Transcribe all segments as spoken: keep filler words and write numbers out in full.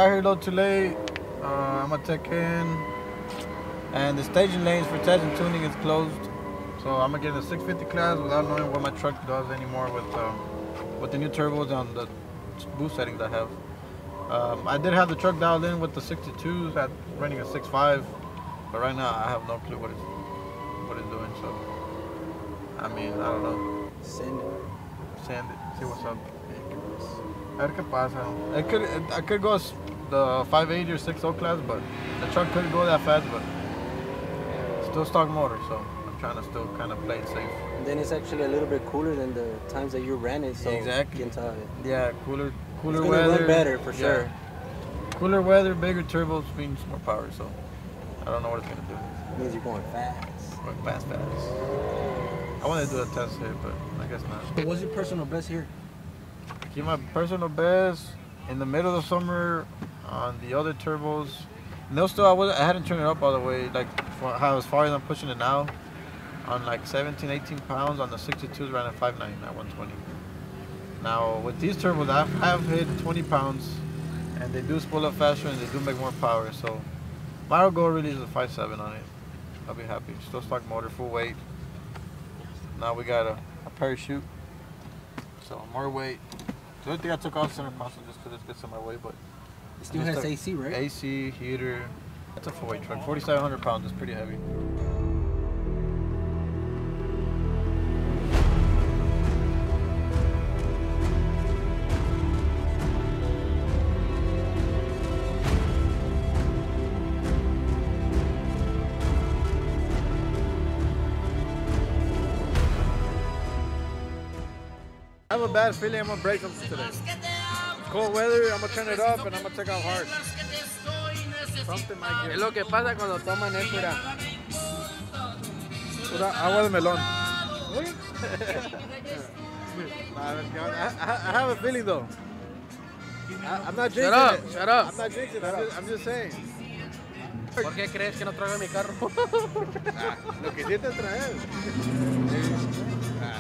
got here a little too late. Uh, I'm gonna check in. And the staging lanes for test and tuning is closed. So I'm gonna get in the six fifty class without knowing what my truck does anymore with um, with the new turbos on the boost settings I have. Um, I did have the truck dialed in with the sixty-twos at running a six five, but right now I have no clue what it's what it's doing. So I mean, I don't know. Send it. Send it. See what's up. A ver qué pasa. It could, it, I could go the five eighty or six oh class, but the truck couldn't go that fast. But still stock motor, so I'm trying to still kind of play it safe. And then it's actually a little bit cooler than the times that you ran it. So exactly. You can tell it. Yeah, cooler, cooler it's weather. Run better for sure. Yeah. Cooler weather, bigger turbos means more power. So I don't know what it's gonna do. It means you're going fast. Going fast, fast. I wanted to do a test here, but I guess not. What's your personal best here? Keep my personal best in the middle of the summer on the other turbos. No, still I wasn't. I hadn't turned it up all the way, like for how as far as I'm pushing it now. On like seventeen, eighteen pounds on the sixty-twos, ran at five nine at one twenty. Now with these turbos, I have hit twenty pounds, and they do spool up faster and they do make more power. So my goal really is a five seven on it. I'll be happy. Still stock motor, full weight. Now we got a, a parachute, so more weight. The only thing I took off center console just because it gets in my way, but it still has A C, right? A C, heater. It's a full weight truck. forty-seven hundred pounds. It's pretty heavy. I have a bad feeling I'm gonna break them today. It's cold weather, I'm gonna turn it up and I'm gonna take off hard. Something might get. Es lo que pasa cuando toman esto, mira. Pura agua de melón. I, I, I have a feeling though. I, I'm not jinxing Shut up, it. shut up. I'm not jinxing it, I'm just, I'm just saying. ¿Por qué crees que no traigo mi carro? Ah, lo que sí te traes. Ah.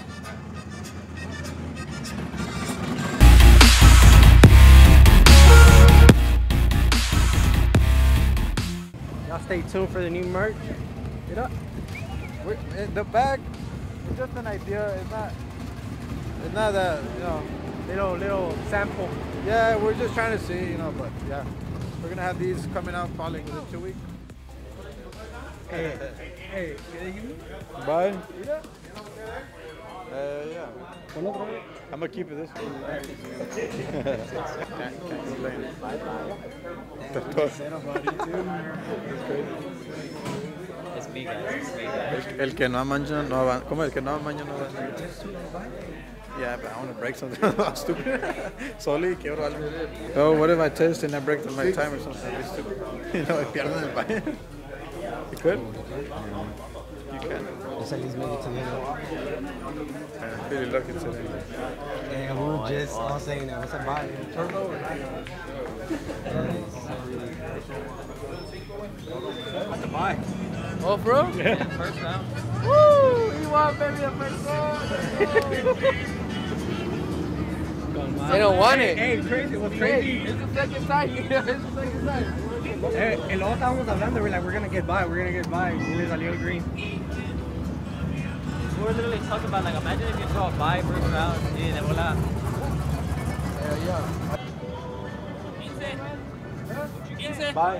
Y'all stay tuned for the new merch. Get up. We're, the bag is just an idea. It's not. It's not that, you know. Little little sample. Yeah, we're just trying to see, you know. But yeah, we're gonna have these coming out probably within two weeks. Hey, hey, can you give me? Bye. Uh, yeah. I'm gonna keep it this way. Can't, can't explain it. Es mi guys, it's me guys. El, el que no amaña no avanza. ¿Cómo el que no amaña no avanza? Yeah, but I want to break something. I'm stupid. Sorry, quiero algo. Oh, what if I test and I break the my time or something? It's stupid. You know, pierden el baño. You could? You can. Just at least make it to the end. I'm really lucky today. And we were just all saying that. What's up, bye? Turbo? What's up, bye? Oh, bro? Yeah. First round. Woo! You want baby a first round? They don't want it. Hey, crazy. What's crazy? It's the second time. It's the second time. Hey, y luego estábamos hablando, we're like, we're gonna get by, we're gonna get by. Y le salió el green. We were literally talking about, like, imagine if you draw a bye first round, y de bola. Yeah, yeah. quince. Bye.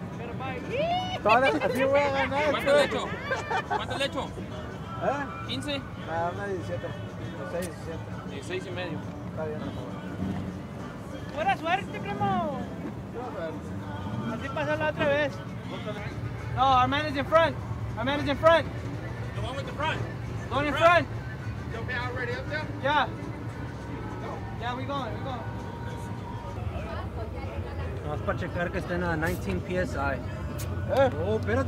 Así voy a ganar. ¿Cuánto le echo? ¿Cuánto le echo? ¿Eh? quince. Nada, una diecisiete. dieciséis, diecisiete. dieciséis y medio. Está bien. Buena suerte, primo. Así pasó la otra vez. No, our man is in front. Our man is in front. The one with the front. Going in front. You okay already up there? Yeah. Yeah, we going, we going. Vamos para checar que estén a nineteen P S I. Eh. Oh, espérate.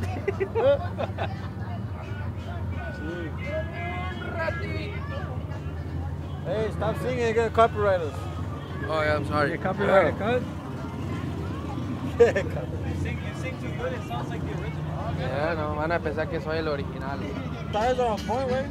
Hey, stop singing, you're gonna copyright us. Oh, yeah, I'm sorry. Your copyright Yeah. cut? You sing, you sing too good, it sounds like the original. Yeah, no, van a pensar que soy el original. Tires are on point, right?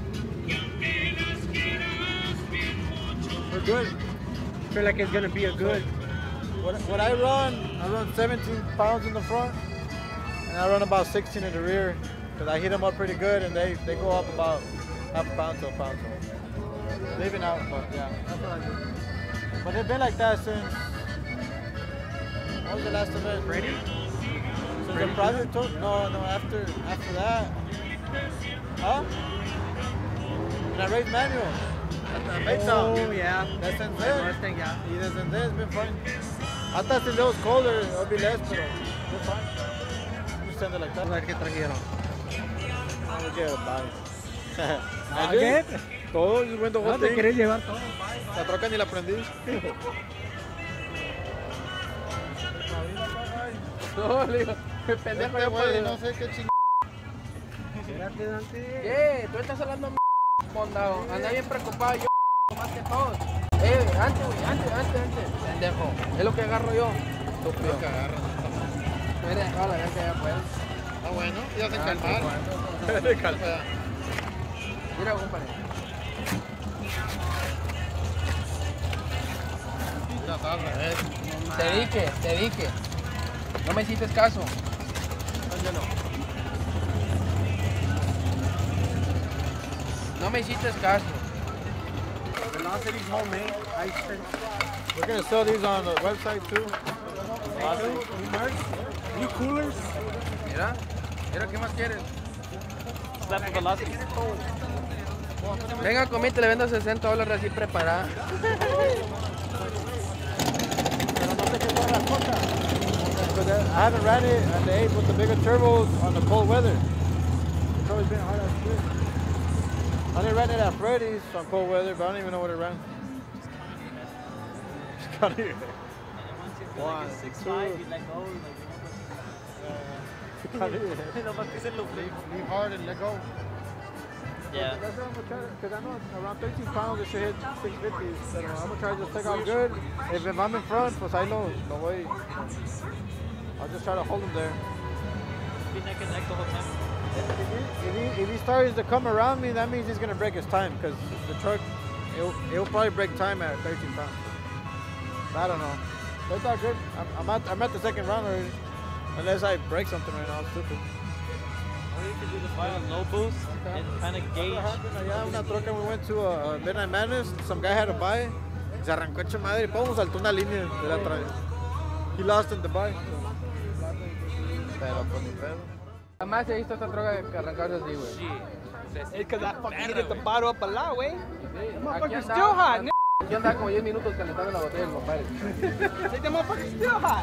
We're good. I feel like it's gonna be a good. What, what I run I run seventeen pounds in the front, and I run about sixteen in the rear, because I heat them up pretty good, and they, they go up about half a pound to a pound. So leaving out, but yeah, that's what I do. But they've been like that since, what was the last event? Ready? Since the private tour? No, no, after after that. Huh? And I race manual. At the Oh, yeah. That's since The then. Mustang, yeah. Y desde entonces it's been fine. I thought since it was colder, it would be less, but it's fine. Just send it like that. A ver qué trajeron. I'm gonna get it by. Ah, ¿qué? Todo, yo cuento No te querés llevar todo. La troca ni la prendí. No, le digo, qué pendejo ya puede. No sé qué ching... Espérate, Dante. ¿Qué? Tú estás hablando m***, mondado. Anda bien preocupado yo, más que todos. Eh, antes, güey, antes, antes, antes. Pendejo. Es lo que agarro yo. Estúpido. Lo que agarras. Me he dejado la gente ya pues. Ah, bueno, ya se Ah, calmar. sí, Se calma. Mira, compadre. Mira, está al revés. Te dije, te dije. No me hiciste caso. ¿Dónde no? No me hiciste caso. Velocity's homemade. I spent We're gonna sell these on the website too. new coolers. Mira, mira, ¿qué más quieres? Slap the velocity. Venga, comí, te le vendo sesenta dólares así preparada. But I haven't ran it at the eight with the bigger turbos on the cold weather. It's always been hard as shit. I didn't run it at Freddy's on cold weather, but I don't even know what it ran. Just got it. One, Six two. five, you let go, like, nomás que se lo Leave, leave hard and let go. Yeah. That's what I'm gonna try, because I know around thirteen pounds it should hit six fifty. So I'm gonna try to just take off good. If, if I'm in front, pues ahí lo, lo voy. I'll just try to hold him there. Be neck and neck the whole time. If he, if, he, if he starts to come around me, that means he's gonna break his time, because the truck, it'll, it'll probably break time at thirteen pounds. I don't know. That's not good. I'm, I'm, at, I'm at the second round already. Unless I break something right now, it's stupid. Or you could do the fire on low boost and kind of gauge. What happened? Allá una troca, we went to a, a Midnight Madness, some guy had to buy. Se arrancó hecho madre y pum, saltó una línea de la atrás. He lost in the buy. Pero pues ni pedo. Jamás he visto esta droga que arrancarse así, güey. It's because I fucking heated the bottle up a lot, wey. Aquí Motherfucker's andaba- still hot, nigga. Aquí andaba como diez minutos calentando la botella, compadre. Like, the motherfucker's still hot.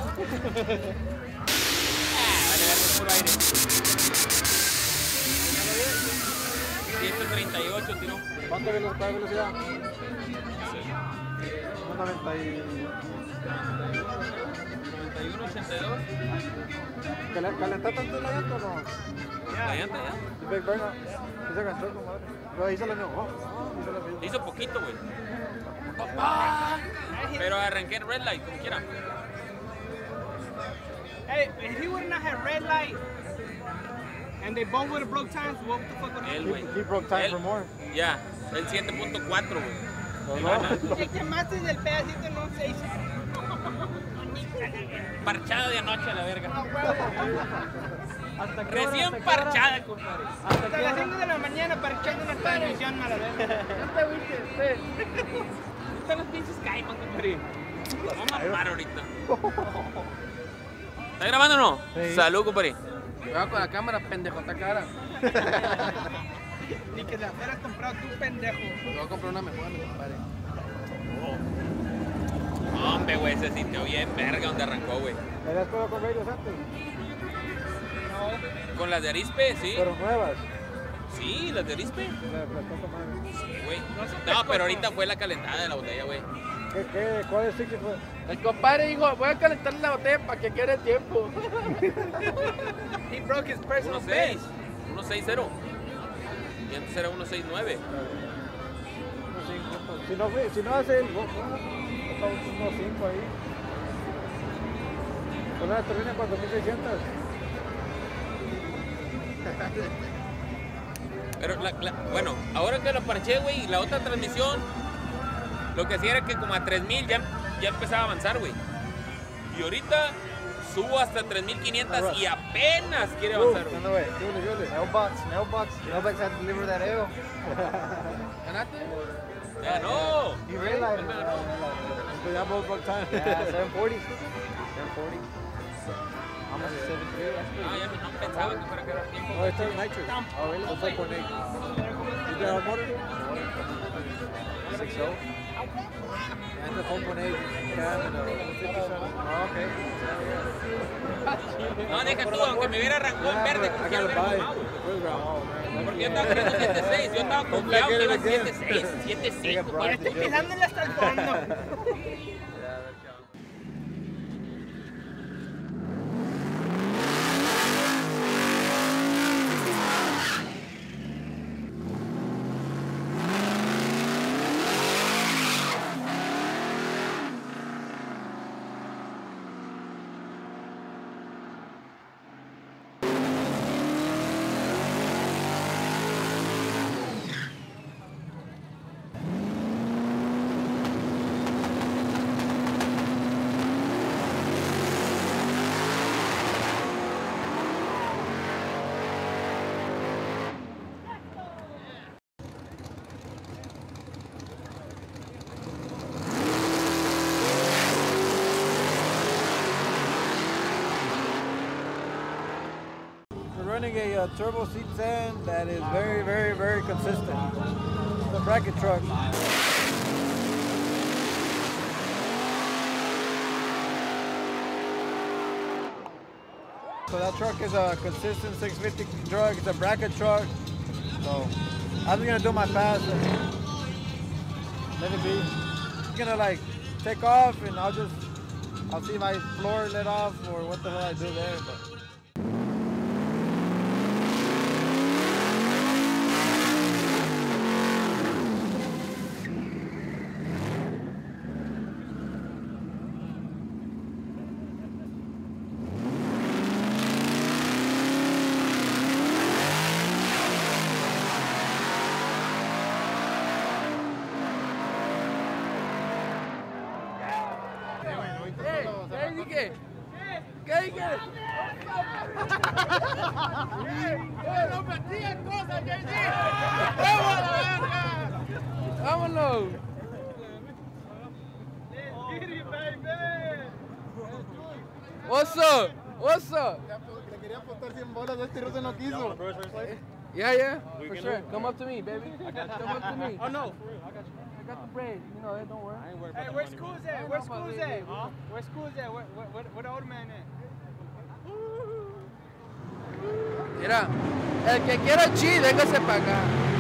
ciento treinta y ocho tiró. ¿Cuánto velo- cuál velocidad? noventa y... noventa y uno ochenta y dos. ¿Calen- ¿Calentó tanto la llanta o no? La llanta ya. The big burnout. Sí se agachó, comadre. Pero ahí se le negó. Hizo la fiesta. Hizo poquito, güey. ¡Papá! Pero arranqué en red light, como quiera. Hey, if he would not have red light and they both would have broke times, what the fuck would Él, happen? güey. He broke time Él- for more. Ya, el siete punto cuatro, güey. No, no. Te quemaste del pedacito, no sé. Parchada de anoche a la verga. Hasta que Recién parchada, compadre. Hasta las cinco de la mañana para echando una transmisión, mala verga. Están los pinches caiman, compadre. Vamos a mamar ahorita. ¿Está grabando o no? Sí. Salud, compadre. Cuidado con la cámara, pendejo, está cara. Ni que la fueras comprado tú, pendejo. Voy a comprar una mejor, mi compadre. Hombre, güey, se sintió bien verga donde arrancó, güey. ¿Habías probado con radios antes? Con las de Arispe, sí. Pero nuevas. Sí, las de Arispe. La, la toca madre. Sí, güey. No, pero ahorita fue la calentada de la botella, güey. ¿Qué, qué? ¿Cuál es Sixty fue? El compadre dijo, voy a calentar la botella para que quede tiempo. He broke his personal uno seis. best. uno seis cero. Y antes era uno seis nueve. Si no, fue- si no hace el unos cinco ahí. Con una turbina cuatro mil seiscientos. Pero, la, la- bueno, ahora que lo parché, güey, la otra transmisión, lo que hacía era que como a tres mil ya, ya empezaba a avanzar, güey. Y ahorita subo hasta tres mil quinientos y apenas quiere avanzar. No, no, wait. Julie, Julie. Mailbox, mailbox. Mailbox had to deliver that ale. ¿Ganaste? Ya no. He realized it. But that was about time. Yeah, seven forty. seven forty. Almost seven three. That's pretty No, ya no, no pensaba que fuera a quedar tiempo. No, it's still nitrous. Oh, really? It's four point eight. Is that our motor? six oh. And the four point eight cam and a fifty-seven. Oh, okay. No, deja tú, aunque me hubiera arrancado en verde, como I quiera gotta lo buy hubiera it. mamado. The first round. Oh, man. Porque yo estaba queriendo siete seis, yo estaba confiado que iba siete seis, siete cinco. Ya estoy pisándole hasta el fondo. We're running a uh, turbo C ten that is very, very, very consistent. It's a bracket truck. So that truck is a consistent six fifty truck. It's a bracket truck. So I'm just gonna do my pass and let it be. I'm gonna like take off and I'll just I'll see my floor lit off or what the hell I do there. But ¿Qué dije? ¿Qué dije? ¡No me digan cosas, J D! ¡Vamos a la verga! ¡Vámonos! What's up? What's up? le quería apostar cien bolas, este roce no quiso. Yeah, yeah, for sure. Come up to me, baby. Come up to me. Oh no, for real, I got you. I got the braid. You know that. Don't worry. I ain't worried Hey, where's school's at? Where's school's at? Where's school's at? Where, where, where, where the old man at? Mira, el que quiera chi, véngase para acá.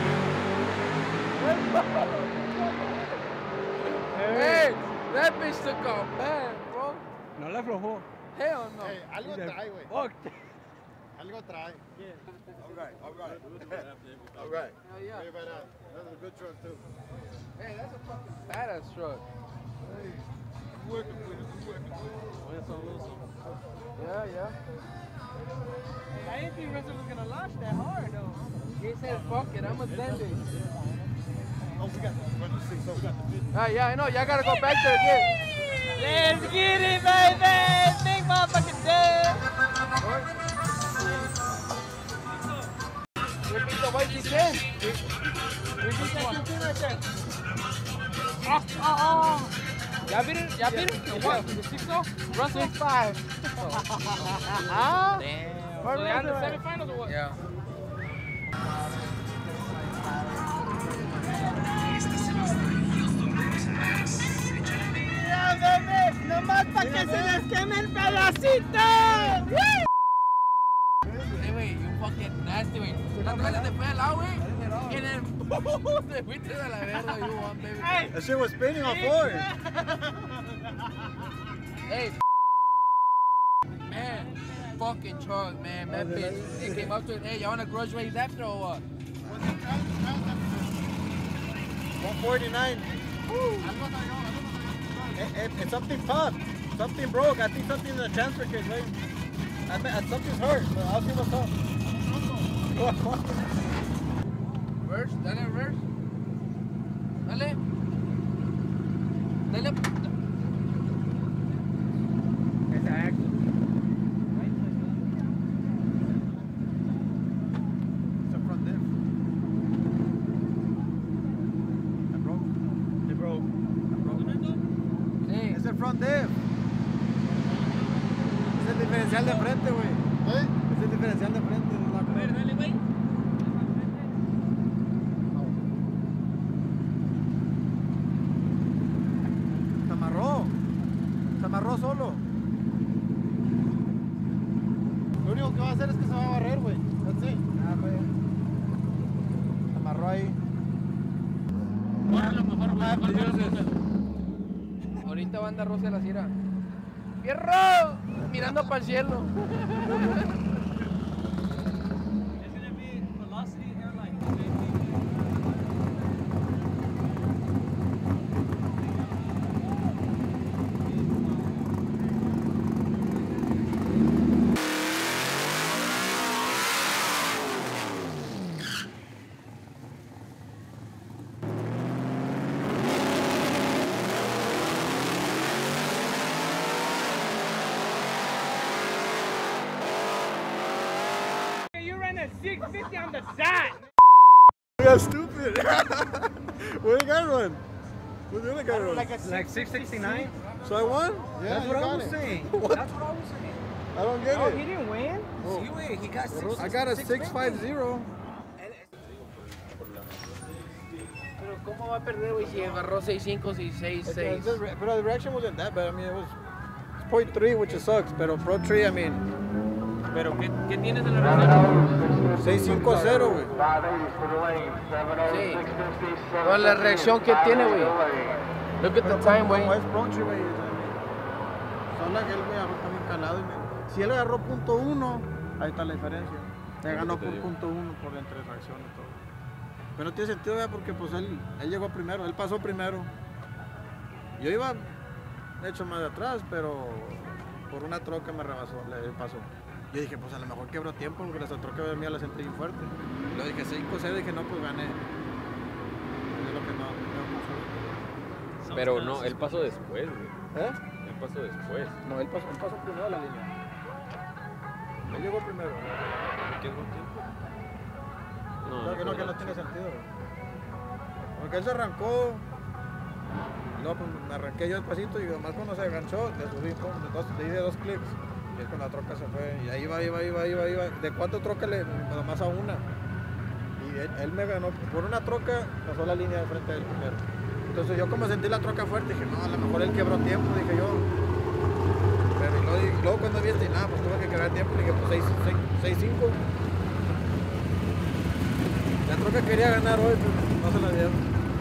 Hey, that bitch took off bad, bro. No le aflojó. Hell no. Hey, algo trae, güey. Oh, Algo trae. All right, all right. All right. Hell yeah. Very badass. That's a good truck, too. Hey, that's a fucking badass truck. Working with it, working with it. Yeah, yeah. I didn't think Russell was gonna launch that hard though. He said, fuck it, I'm a send it. Oh, we got the twenty-six, so we got the fifty. Ah, yeah, I know. Y'all gotta go back there again. Let's get it, baby! Big motherfucking dub! Repeat the white again. Repeat that fifteen right there. Oh, oh, oh. Y'all beat it? Y'all beat it? The what? The six oh? Russell? Six five. Huh? Damn. So they had the semifinals or what? Yeah. ¡Ya, bebés! ¡Nomás para que se les queme el pedacito! Hey, güey, you fucking nasty, güey. La otra vez te fue al lado, güey. Y en el... te fuiste a la verga, you want, baby. Hey! That shit was spinning on floor. Hey, man, fucking truck, man. That bitch, they came up to it. Hey, y'all want a grudge race after or what? one forty-nine. It, it, it's something popped. Something broke. I think something in the transfer case, right? I bet something's hurt. So I'll see what's up. Reverse, dale reverse. Dale. Dale. It's an action. front diff. Es el diferencial de frente, güey. ¿Eh? Es el diferencial de frente. Es la A ver, dale, güey. Se amarró. Se amarró solo. Lo único que va a hacer es que se va a barrer, güey. That's it. Ah, güey. Se amarró ahí. Bórralo mejor, güey. Mejor que lo pongas. Ahorita va a andar Rosa de la Sierra. ¡Fierro! Mirando para el cielo. It's gonna be Velocity Airlines. You ran a six fifty on the dot. That's stupid. Where the guy run? Where's the other guy run? Like six sixty-nine? So I won? Yeah, That's you what I got was it. saying. What? That's what I was saying. I don't get Oh, he it. didn't win? Oh. He win. He got six. I got a six five zero. Pero ¿cómo va a perder, güey, si agarró seis cinco, seis seis, seis? But the reaction wasn't that bad. I mean, it was point three, which sucks. Pero Pro three, I mean, Pero, ¿qué, qué tienes en la reacción? seis cinco cero, güey. Sí. Con la reacción que tiene, güey. Look at the time, güey. Como es Pro three, güey. Solo que él me agarró también calado. Y me... Si él agarró punto uno, ahí está la diferencia. Le ganó por punto uno por entre reacción y todo. Pero no tiene sentido, ¿verdad? Porque pues él, él llegó primero, él pasó primero. Yo iba, de hecho, más de atrás, pero por una troca me rebasó, le pasó. Yo dije, pues a lo mejor quebró tiempo porque la troca mía la sentí bien fuerte. Y luego dije, cinco cero, dije, no, pues gané. Es lo que no, no Pero no, él pasó después, güey. ¿Eh? Él pasó después. No, él pasó, él pasó primero la línea. Él llegó primero. ¿Qué es un tiempo? No, que no, que no tiene sentido. Porque él se arrancó, y luego pues, me arranqué yo despacito y además cuando se enganchó, le subí, pum, de dos, le di de dos clics. Y es cuando la troca se fue. Y ahí iba, iba, iba, iba, iba. De cuatro trocas le, nomás a una. Y él, él me ganó, por una troca pasó la línea de frente del primero. Entonces yo como sentí la troca fuerte, dije, no, a lo mejor él quebró tiempo, dije yo. Pero y luego, y luego cuando vi este, nada, pues tuve que quebrar tiempo, dije, pues seis cinco. La troca quería ganar hoy, pero no se la dieron.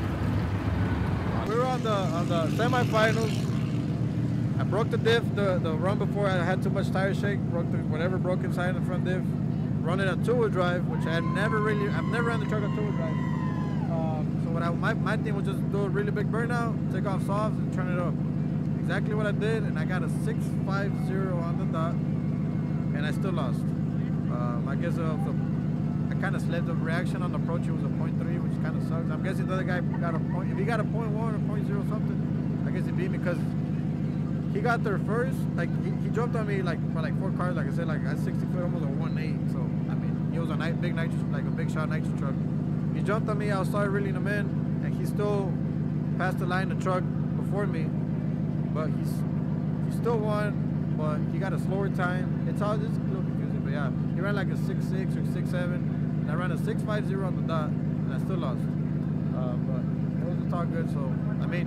We were on the, on the semifinals. I broke the diff the, the run before. I had too much tire shake, broke the, whatever broke inside in the front diff. Running a two-wheel drive, which I had never really, I've never ran the truck on two-wheel drive. Um, so what I, my, my thing was just do a really big burnout, take off softs, and turn it up. Exactly what I did, and I got a six five zero on the dot, and I still lost. Um, I guess uh, the, I kind of slid the reaction on the approach. It was a point three, which kind of sucks. I'm guessing the other guy got a point. If he got a point one or point zero something, I guess he beat me because he got there first. Like he, he jumped on me like for like four cars. Like I said, like at sixty foot, almost a one eight. So I mean, he was a nice, big nitro, like a big shot nitro truck. He jumped on me. I started reeling him in, and he still passed the line the truck before me. But he's he still won. But he got a slower time. It's all just a little confusing. But yeah, he ran like a six six or six seven. And I ran a six five zero on the dot, and I still lost. Uh, but it was all good. So I mean,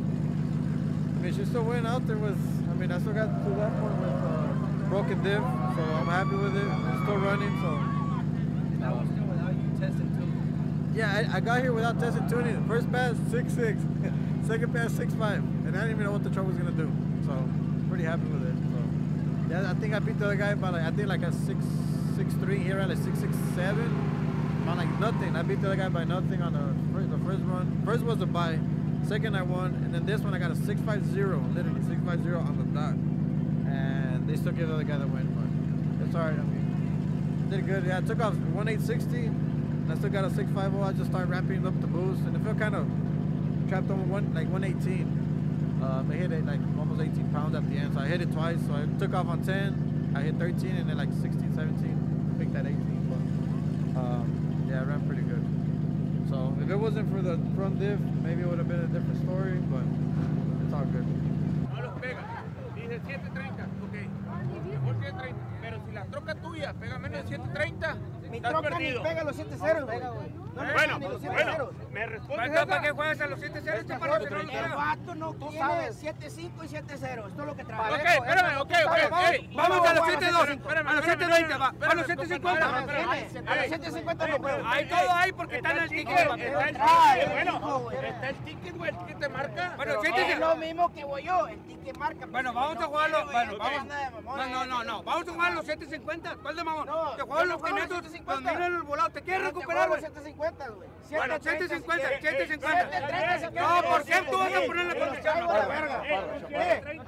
I mean, she still went out there with. I mean, I still got to that point with uh, broken diff, so I'm happy with it. It's still running, so. That was still without you testing too. Yeah, I, I got here without testing tuning. First pass six six, second pass six five, and I didn't even know what the truck was gonna do. So pretty happy with it. So yeah, I think I beat the other guy by like I think like a six. six three here at like six six seven on like nothing. I beat the other guy by nothing on the first, the first run. First was a bye, second I won, and then this one I got a six five zero, literally six five zero on the dot. And they still give the other guy the win, but it's alright. I mean, did good. Yeah, I took off one eight sixty, and I still got a six five zero. I just started wrapping up the boost, and it felt kind of trapped on one like one eighteen. Um, I hit it like almost eighteen pounds at the end, so I hit it twice. So I took off on ten. I hit thirteen and then like sixteen, seventeen, picked that eighteen, but um, yeah, I ran pretty good. So if it wasn't for the front diff, maybe it would have been a different story, but it's all good. pega. Dice siete treinta, ok. Mejor siete treinta. Pero si la troca tuya pega menos de siete treinta, Mi estás troca perdido. ni pega los siete ceros, güey. No me Bueno, pega ni los siete bueno, ceros. me respondes Entonces, ¿para esa. qué juegas a los siete ceros? Este para los que no los El juegan. vato no tiene siete cinco y siete cero. Esto es lo que trae. Ok, espérame, ok, ok, ey. Vamos a los Vamos, siete dos, a los siete veinte, va. A los siete cincuenta. A los siete cincuenta no puedo. Hay todo ahí porque está en el ticket. Está el Trae, ticket, bueno, hijo, güey. está el ticket, güey, el ticket te marca. Bueno, Pero- siete Es lo mismo que voy yo. El ticket marca. Bueno, vamos a jugarlo. Bueno, vamos. No, no, no, no. Vamos a jugar los siete cincuenta. ¿Cuál de mamón? No, Te juego yo no los juego los quinientos. siete cincuenta. Los miren el volado. ¿Te quieres Yo te recuperar, juego güey? los siete cincuenta, güey. Bueno, siete cincuenta, siete siete cincuenta. treinta. No, ¿por qué tú vas a poner la Los condición? traigo a la verga. ¿Qué?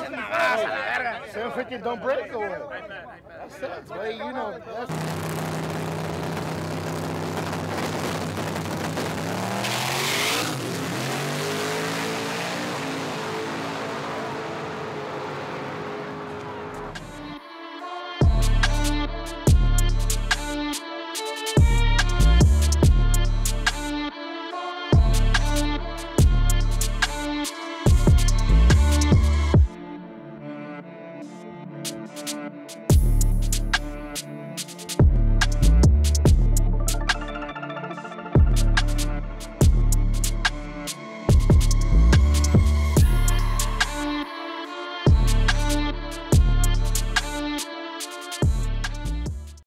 seven fifty don't break or what? That sucks, way, you know. That's